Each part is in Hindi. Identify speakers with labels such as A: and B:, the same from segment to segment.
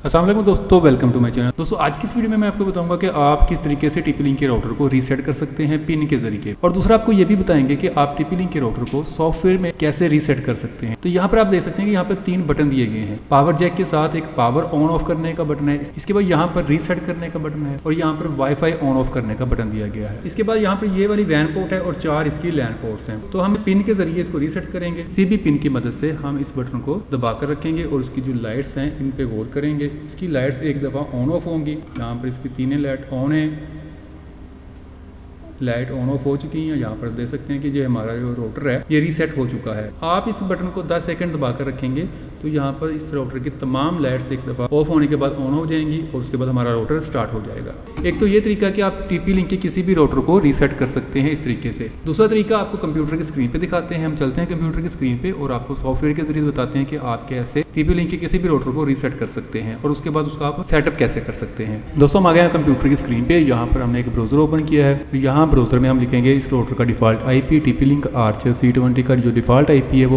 A: अस्सलाम वालेकुम दोस्तों, वेलकम टू माय चैनल। दोस्तों आज की इस वीडियो में मैं आपको बताऊंगा कि आप किस तरीके से TP-Link के राउटर को रीसेट कर सकते हैं पिन के जरिए, और दूसरा आपको ये भी बताएंगे कि आप TP-Link के राउटर को सॉफ्टवेयर में कैसे रीसेट कर सकते हैं। तो यहाँ पर आप देख सकते हैं कि यहाँ पर 3 बटन दिए गए हैं। पावर जैक के साथ एक पावर ऑन ऑफ करने का बटन है, इसके बाद यहाँ पर रीसेट करने का बटन है, और यहाँ पर वाईफाई ऑन ऑफ करने का बटन दिया गया है। इसके बाद यहाँ पर ये वाली वैन पोर्ट है और 4 इसकी लैंड पोर्ट्स हैं। तो हम पिन के जरिए इसको रीसेट करेंगे। किसी भी पिन की मदद से हम इस बटन को दबाकर रखेंगे और उसकी जो लाइट्स हैं इन पे गौर करेंगे। इसकी लाइट्स एक दफ़ा ऑन ऑफ होंगी। यहाँ पर इसकी तीनों लाइट ऑन है, लाइट ऑन ऑफ हो चुकी हैं। यहाँ पर देख सकते हैं कि ये हमारा जो राउटर है ये रीसेट हो चुका है। आप इस बटन को 10 सेकंड दबाकर रखेंगे तो यहाँ पर इस राउटर की तमाम लाइट्स एक दफ़ा ऑफ होने के बाद ऑन हो जाएंगी और उसके बाद हमारा राउटर स्टार्ट हो जाएगा। एक तो ये तरीका कि आप TP-Link के किसी भी राउटर को रीसेट कर सकते हैं इस तरीके से। दूसरा तरीका आपको कंप्यूटर की स्क्रीन पे दिखाते हैं। हम चलते हैं कंप्यूटर की स्क्रीन पे और आपको सॉफ्टवेयर के जरिए बताते हैं कि आप कैसे TP-Link के किसी भी राउटर को रीसेट कर सकते हैं और उसके बाद उसका आप सेटअप कैसे कर सकते हैं। दोस्तों हम आ गए हैं कंप्यूटर की स्क्रीन पे। यहाँ पर हमने एक ब्राउजर ओपन किया है। यहाँ ब्राउजर में हम लिखेंगे इस राउटर का default IP TP-Link Archer C20 का जो डिफॉल्ट IP है वो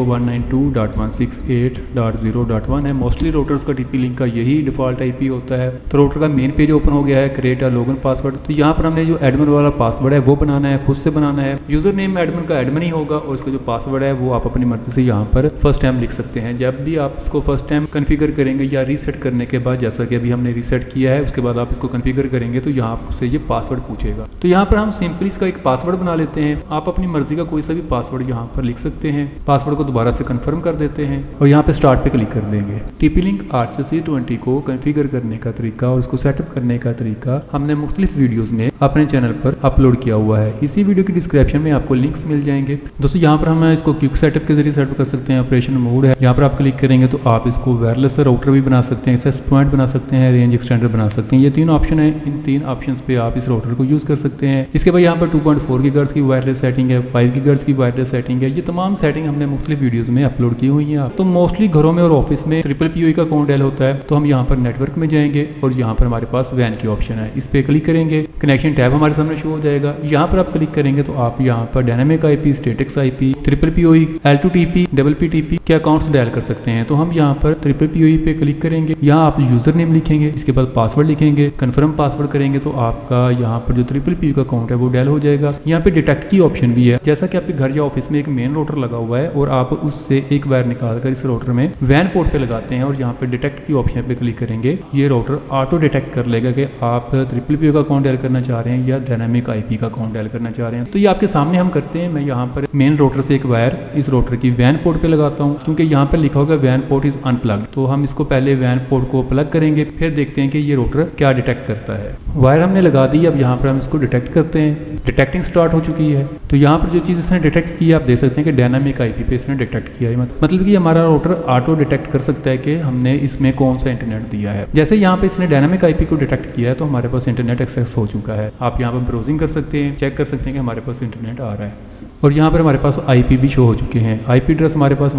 A: 192.168.0.1 है। मोस्टली राउटर्स का TP-Link का यही डिफॉल्ट IP होता है। तो राउटर का मेन पेज ओपन हो गया है, क्रिएट अ लॉगिन पासवर्ड। तो यहाँ पर हमने जो एडमिन वाला पासवर्ड है वो बनाना है, खुद से बनाना है। यूजर नेम एडमिन का एडमिन ही होगा और इसका जो पासवर्ड है वो आप अपनी मर्जी से यहाँ पर फर्स्ट टाइम लिख सकते हैं। जब भी आप इसको फर्स्ट टाइम कन्फिगर करेंगे या रीसेट करने के बाद, जैसा कि अभी हमने रीसेट किया है, उसके बाद आप इसको कन्फिगर करेंगे तो यहाँ से ये पासवर्ड पूछेगा। तो यहाँ पर हम सिंपली इसका एक पासवर्ड बना लेते हैं। आप अपनी मर्जी का कोई सा भी पासवर्ड यहाँ पर लिख सकते हैं। पासवर्ड को दोबारा से कंफर्म कर देते हैं और यहाँ पे स्टार्ट पे क्लिक कर देंगे। TP-Link Archer C20 को कॉन्फ़िगर करने का तरीका और उसको सेटअप करने का तरीका हमने मुख्तलिफ वीडियोस में अपने चैनल पर अपलोड किया हुआ है। इसी वीडियो की डिस्क्रिप्शन में आपको लिंक्स मिल जाएंगे। दोस्तों यहाँ पर हम इसको क्विक सेटअप के जरिए सेटअप कर सकते हैं। ऑपरेशन मोड है, यहाँ पर आप क्लिक करेंगे तो आप इसको वायरलेस राउटर भी बना सकते हैं, एक्सेस पॉइंट बना सकते हैं, रेंज एक्सटेंडर बना सकते हैं। ये 3 ऑप्शन है। इन 3 ऑप्शन पे आप इस राउटर को यूज कर सकते हैं। इसके बाद यहाँ पर 2.4 GHz की वायरलेस सेटिंग है, 5 GHz की वायरलेस सेटिंग है। ये तमाम सेटिंग हमने मुख्तलिफ वीडियोस में अपलोड की हुई है। तो मोस्टली घरों में और ऑफिस में PPPoE का अकाउंट डायल होता है। तो हम यहाँ पर नेटवर्क में जाएंगे और यहाँ पर हमारे पास वैन की ऑप्शन है, इस पे क्लिक करेंगे। कनेक्शन टैब हमारे सामने शो हो जाएगा। यहाँ पर आप क्लिक करेंगे तो आप यहाँ पर dynamic IP, statics IP, PPPoE, L2TP, PPTP के अकाउंट्स डायल कर सकते हैं। तो हम यहाँ पर PPPoE पे क्लिक करेंगे। यहाँ आप यूजर नेम लिखेंगे, इसके बाद पासवर्ड लिखेंगे, कंफर्म पासवर्ड करेंगे तो आपका यहाँ पर जो PPPoE का अकाउंट है वो डायल हो जाएगा। यहाँ पे डिटेक्ट की ऑप्शन भी है। जैसा कि आपके घर या ऑफिस में एक मेन राउटर लगा हुआ है और आप उससे एक वायर निकाल कर इस राउटर में वैन पोर्ट पे लगाते हैं और यहाँ पे डिटेक्ट की ऑप्शन पे क्लिक करेंगे। ये राउटर ऑटो डिटेक्ट कर लेगा कि आप PPPoE का अकाउंट डायल करना चाह रहे हैं या डायनामिक IP का अकाउंट डायल करना चाह रहे हैं। तो ये आपके सामने हम करते हैं। मैं यहाँ पर मेन राउटर से एक वायर इस राउटर की वैन पोर्ट पे लगाता हूँ, क्योंकि यहाँ पर लिखा होगा वैन पोर्ट इज अनप्लग्ड। तो हम इसको पहले वैन पोर्ट को प्लग करेंगे, फिर देखते हैं कि ये राउटर क्या डिटेक्ट करता है। वायर हमने लगा दी। अब यहाँ पर हम इसको डिटेक्ट करते हैं। डिटेक्टिंग स्टार्ट हो चुकी है। तो यहाँ पर जो चीज़ इसने डिटेक्ट की है आप देख सकते हैं कि डायनामिक IP पे इसने डिटेक्ट किया है। मतलब कि हमारा राउटर ऑटो डिटेक्ट कर सकता है कि हमने इसमें कौन सा इंटरनेट दिया है। जैसे यहाँ पे इसने डायनामिक IP को डिटेक्ट किया है तो हमारे पास इंटरनेट एक्सेस हो चुका है। आप यहाँ पर ब्राउजिंग कर सकते हैं, चेक कर सकते हैं कि हमारे पास इंटरनेट आ रहा है और यहाँ पर हमारे पास IP भी शो हो चुके हैं। IP एड्रेस हमारे पास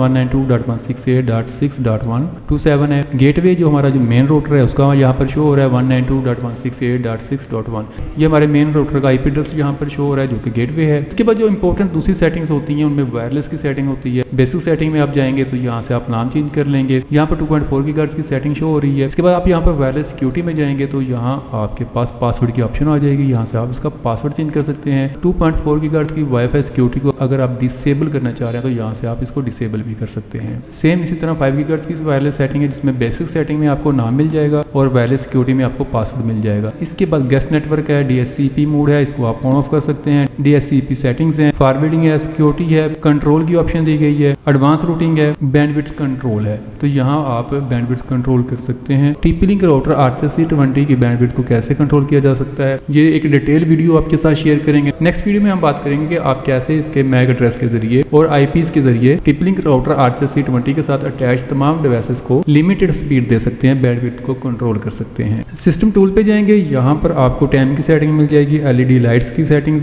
A: 192.168.6.127 है। गेटवे जो हमारा जो मेन राउटर है उसका यहाँ पर शो हो रहा है 192.168.6.1। ये हमारे मेन राउटर का IP एड्रेस यहाँ पर शो हो रहा है जो कि गेटवे है। इसके बाद जो इंपॉर्टेंट दूसरी सेटिंग्स होती हैं उनमें वायरलेस की सेटिंग होती है। बेसिक सेटिंग में आप जाएंगे तो यहाँ से आप नाम चेंज कर लेंगे। यहाँ पर 2.4 GHz की सेटिंग शो हो रही है। इसके बाद आप यहाँ पर वायरलेस सिक्योरिटी में जाएंगे तो यहाँ आपके पास पासवर्ड की ऑप्शन आ जाएगी। यहाँ से आप इसका पासवर्ड चेंज कर सकते हैं। 2.4 GHz की वाईफाई सिक्योरिटी को अगर आप डिसेबल करना चाह रहे हैं तो यहाँ से आप इसको डिसेबल भी कर सकते हैं। सेम इसी तरह 5 GHz की वायरलेस सेटिंग है जिसमें बेसिक सेटिंग में आपको नाम मिल जाएगा और वायरलेस सिक्योरिटी में आपको पासवर्ड मिल जाएगा। इसके बाद गेस्ट नेटवर्क है, DHCP मोड है, इसको आप ऑन ऑफ कर सकते हैं। DHCP सेटिंग्स है, फॉरवर्डिंग है, सिक्योरिटी है, कंट्रोल की ऑप्शन दी गई है, एडवांस रूटिंग है, बैंडविड्थ कंट्रोल है। तो यहाँ आप बैंडविड्थ कंट्रोल कर सकते हैं। TP-Link राउटर Archer C20 की बैंडविड्थ को कैसे कंट्रोल किया जा सकता है ये एक डिटेल वीडियो आपके साथ शेयर करेंगे। नेक्स्ट वीडियो में हम बात करेंगे कि आप कैसे इसके मैक एड्रेस के जरिए और IPs के जरिए TP-Link राउटर Archer C20 के साथ अटैच तमाम डिवाइसेस को लिमिटेड स्पीड दे सकते हैं, बैंडविड्थ को कंट्रोल कर सकते हैं। सिस्टम टूल पे जाएंगे, यहाँ पर आपको टाइम की सेटिंग मिल जाएगी, LED लाइट्स की सेटिंग्स दी गई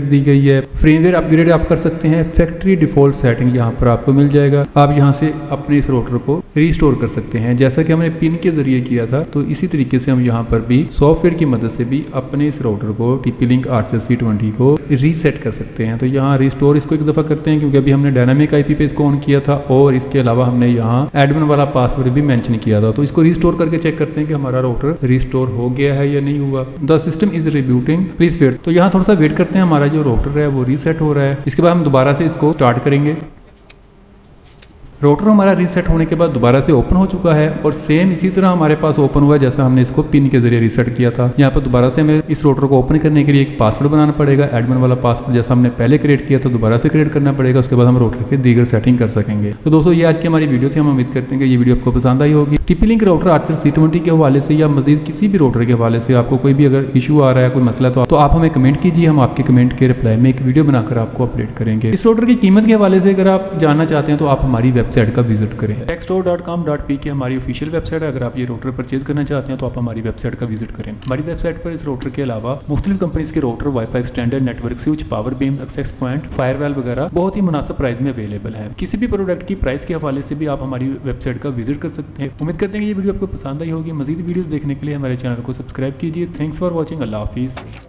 A: है। फ्रेमवेयर अपग्रेड आप कर सकते हैं, फैक्ट्री डिफॉल्ट सेटिंग यहाँ पर आपको मिल जाएगा। आप यहाँ से अपने इस राउटर को रिस्टोर कर सकते हैं, जैसा कि हमने पिन के जरिए किया था। तो इसी तरीके से हम यहाँ पर भी सॉफ्टवेयर की मदद से भी अपने इस राउटर को TP-Link Archer C20 को रीसेट कर सकते हैं। तो यहाँ रिस्टोर इसको एक दफ़ा करते हैं, क्योंकि अभी हमने डायनामिक IP पे इसको ऑन किया था और इसके अलावा हमने यहाँ एडमिन वाला पासवर्ड भी मेंशन किया था। तो इसको रिस्टोर करके चेक करते हैं कि हमारा राउटर रिस्टोर हो गया है या नहीं हुआ। The system is rebooting, please wait. तो यहाँ थोड़ा सा वेट करते हैं, हमारा जो राउटर है वो रीसेट हो रहा है। इसके बाद हम दोबारा से इसको स्टार्ट करेंगे। राउटर हमारा रीसेट होने के बाद दोबारा से ओपन हो चुका है और सेम इसी तरह हमारे पास ओपन हुआ जैसा हमने इसको पिन के जरिए रीसेट किया था। यहाँ पर दोबारा से हमें इस राउटर को ओपन करने के लिए एक पासवर्ड बनाना पड़ेगा, एडमिन वाला पासवर्ड जैसा हमने पहले क्रिएट किया था दोबारा से क्रिएट करना पड़ेगा। उसके बाद हम राउटर के दीगर सेटिंग कर सकेंगे। तो दोस्तों ये आज की हमारी वीडियो थी। हम उम्मीद करते हैं कि ये वीडियो आपको पसंद आई होगी। TP-Link राउटर Archer C20 के हवाले से या मजीद किसी भी राउटर के हवाले से आपको कोई भी अगर इशू आ रहा है, कोई मसला, तो आप हमें कमेंट कीजिए। हम आपके कमेंट के रिप्लाई में एक वीडियो बनाकर आपको अपडेट करेंगे। इस राउटर की कीमत के हवाले से अगर आप जानना चाहते हैं तो आप हमारी वेबसाइट का विजिट करें। techstore.com.pk हमारी ऑफिशियल वेबसाइट है। अगर आप ये राउटर परचेज करना चाहते हैं तो आप हमारी वेबसाइट का विजिट करें। हमारी वेबसाइट पर इस राउटर के अलावा मुख्तलिफ कंपनीज के router, wifi extender, network switch, power beam, access point, firewall वगैरह बहुत ही मुनासिब प्राइस में अवेलेबल है। किसी भी प्रोडक्ट की प्राइस के हवाले से भी आप हमारी वेबसाइट का विजिट कर सकते हैं। उम्मीद करते हैं कि ये वीडियो आपको पसंद आई होगी। मजीद वीडियोस देखने के लिए हमारे चैनल को सब्सक्राइब कीजिए। Thanks for watching. अल्लाह हाफिज़।